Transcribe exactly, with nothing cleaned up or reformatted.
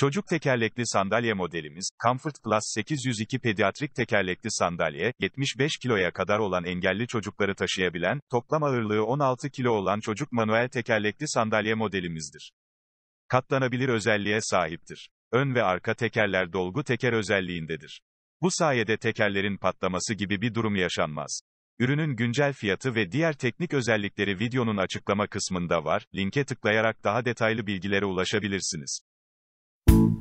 Çocuk tekerlekli sandalye modelimiz, Comfort Plus sekiz yüz iki pediatrik tekerlekli sandalye, yetmiş beş kiloya kadar olan engelli çocukları taşıyabilen, toplam ağırlığı on altı kilo olan çocuk manuel tekerlekli sandalye modelimizdir. Katlanabilir özelliğe sahiptir. Ön ve arka tekerler dolgu teker özelliğindedir. Bu sayede tekerlerin patlaması gibi bir durum yaşanmaz. Ürünün güncel fiyatı ve diğer teknik özellikleri videonun açıklama kısmında var, linke tıklayarak daha detaylı bilgilere ulaşabilirsiniz.